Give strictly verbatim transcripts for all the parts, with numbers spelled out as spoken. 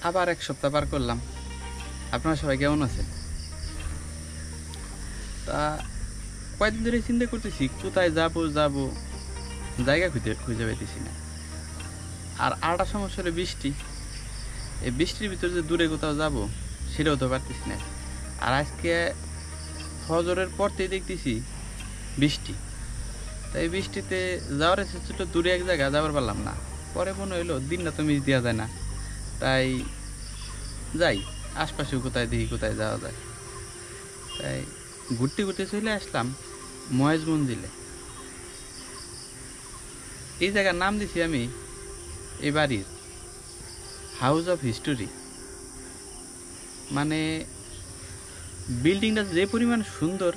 আবার এক সপ্তাহ পার করলাম। আপনারা সবাই কেমন আছেন? তা কয়েকদিন ধরে চিন্তা করতেছি কোথায় যাব যাব জায়গা খুঁজে খুঁজে পাইতেছি না। আর আরেকটা সমস্যা হলো বৃষ্টি। এই বৃষ্টির ভিতরে যে দূরে কোথাও যাব সেটাও তো পারতেছি না। আর আজকে ফজরের পরতেই দেখতেছি বৃষ্টি। তাই বৃষ্টিতে যাওয়ার ইচ্ছে ছিল, দূরে এক জায়গা যাবার পারলাম না। পরে মনে হইলো দিনটা তো মিস দেওয়া যায় না, তাই যাই আশপাশেও কোথায় দেখি কোথায় যাওয়া যায়। তাই ঘুরতে ঘুরতে চলে আসলাম ময়েজ মঞ্জিলে। এই জায়গার নাম দিছি আমি এই বাড়ির হাউস অফ হিস্টোরি। মানে বিল্ডিংটা যে পরিমাণ সুন্দর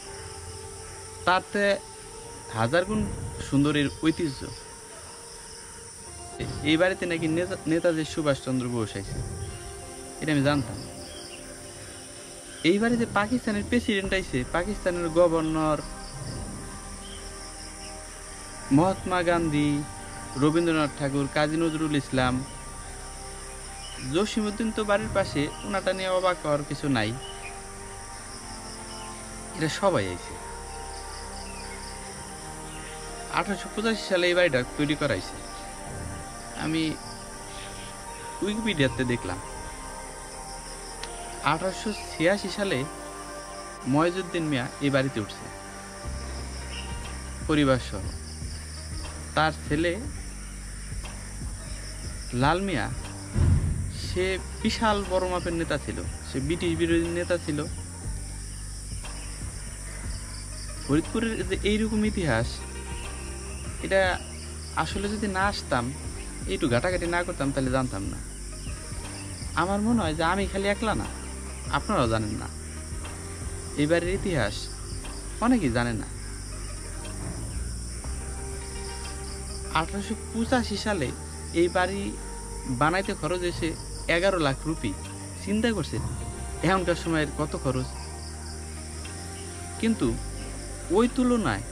তাতে হাজার গুণ সুন্দরের ঐতিহ্য। এই বাড়িতে নাকি নেতা নেতাজি সুভাষচন্দ্র বোস আইছে, এটা আমি জানতাম। এই বাড়িতে পাকিস্তানের প্রেসিডেন্ট আইছে, পাকিস্তানের গভর্নর, মহাত্মা গান্ধী, রবীন্দ্রনাথ ঠাকুর, কাজী নজরুল ইসলাম, জসিমউদ্দিন তো বাড়ির পাশে, ওনাটা নিয়ে অবাক হওয়ার কিছু নাই। এরা সবাই আইছে। আঠারোশো পঁচাশি সালে এই বাড়িটা তৈরি করাইছে। আমি উইকিপিডিয়াতে দেখলাম আঠারোশো ছিয়াশি সালে ময়েজউদ্দিন মিয়া এই বাড়িতে উঠছে পরিবার সহ। তার ছেলে লাল মিয়া, সে বিশাল বড় মাপের নেতা ছিল, সে ব্রিটিশ বিরোধী নেতা ছিল। ফরিদপুরের যে এইরকম ইতিহাস, এটা আসলে যদি না আসতাম, একটু ঘাটাঘাটি না করতাম, তাহলে জানতাম না। আমার মনে হয় যে আমি খালি একলা না, আপনারাও জানেন না। এই বাড়ির ইতিহাস অনেকেই জানে না। আঠারোশো পঁচাশি সালে এই বাড়ি বানাইতে খরচ এসে এগারো লাখ রুপি। চিন্তা করছেন এখনকার সময়ের কত খরচ? কিন্তু ওই তুলনায়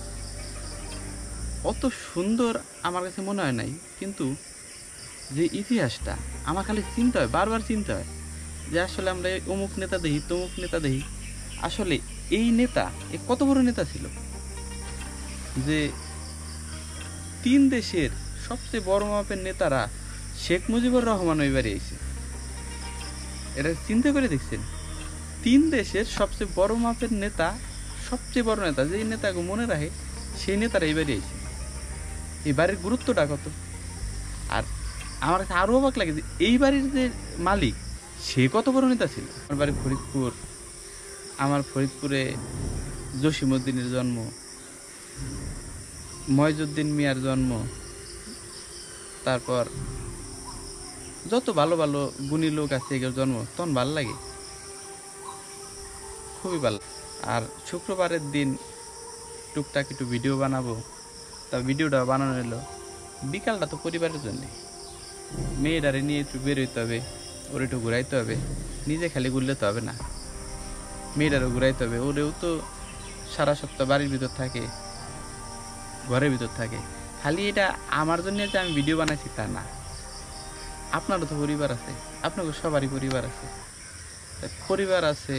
অত সুন্দর আমার কাছে মনে হয় নাই। কিন্তু যে ইতিহাসটা আমার খালি চিন্তা হয়, বারবার চিন্তা হয় যে আসলে আমরা অমুক নেতা দেখি, তমুক নেতা দেখি, আসলে এই নেতা এ কত বড় নেতা ছিল যে তিন দেশের সবচেয়ে বড় মাপের নেতারা শেখ মুজিবুর রহমান ওই বাড়ি আইছে। এটা চিন্তা করে দেখছেন, তিন দেশের সবচেয়ে বড় মাপের নেতা, সবচেয়ে বড় নেতা, যেই নেতাকে মনে রাখে সেই নেতারা এই বাড়ি আইছে। এই বাড়ির গুরুত্বটা কত! আর আমার কাছে আরো অবাক লাগে যে এই বাড়ির যে মালিক সে কত বড় নেতা ছিল। আমার বাড়ি ফরিদপুর। আমার ফরিদপুরে জসিমউদ্দিনের জন্ম, ময়েজউদ্দিন মিয়ার জন্ম, তারপর যত ভালো ভালো গুণী লোক আছে এগুলোর জন্ম। তখন ভালো লাগে, খুবই ভালো। আর শুক্রবারের দিন টুকটাক একটু ভিডিও বানাবো, তা ভিডিওটা বানানো হলো বিকালটা তো পরিবারের জন্যে। মেয়েটারে নিয়ে একটু বেরোইতে হবে, ওর একটু ঘুরাইতে হবে, নিজে খালি ঘুরলে তো হবে না, মেয়েটারও ঘুরাইতে হবে। ওরেও তো সারা সপ্তাহ বাড়ির ভিতর থাকে, ঘরের ভিতর থাকে। খালি এটা আমার জন্য যে আমি ভিডিও বানাইছি তা না, আপনারও তো পরিবার আছে, আপনাকে সবারই পরিবার আছে, পরিবার আছে,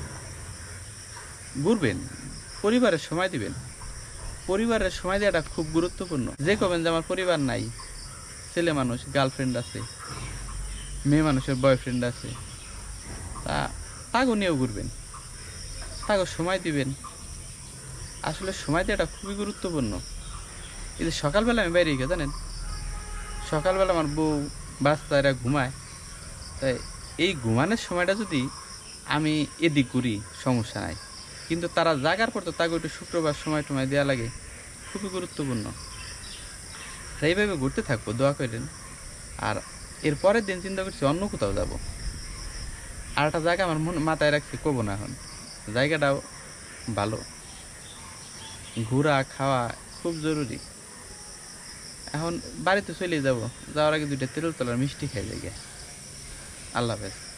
ঘুরবেন, পরিবারের সময় দিবেন। পরিবারের সময় দেওয়াটা খুব গুরুত্বপূর্ণ। যে কবেন যে আমার পরিবার নাই, ছেলে মানুষ গার্লফ্রেন্ড আছে, মেয়ে মানুষের বয়ফ্রেন্ড আছে, তা তাগো নিয়েও ঘুরবেন, তাগো সময় দিবেন। আসলে সময় দেওয়াটা খুবই গুরুত্বপূর্ণ। এই যে সকালবেলা আমি বাইরে গিয়ে, জানেন, সকালবেলা আমার বউ বাচ্চারা ঘুমায়, তাই এই ঘুমানোর সময়টা যদি আমি এদিক করি সমস্যা নাই, কিন্তু তারা জাগার পর তো তাকে একটু শুক্রবার সময় টময় দেওয়া লাগে, খুবই গুরুত্বপূর্ণ। তাই এইভাবে ঘুরতে থাকবো, দোয়া করেন। আর এর পরের দিন চিন্তা করছি অন্য কোথাও যাব। আর একটা জায়গা আমার মন মাথায় রাখছি, কব না, এখন জায়গাটাও ভালো, ঘোরা খাওয়া খুব জরুরি। এখন বাড়িতে চলে যাব, যাওয়ার আগে দুইটা তেরোতলার মিষ্টি খাই জায়গায়। আল্লাহ হাফেজ।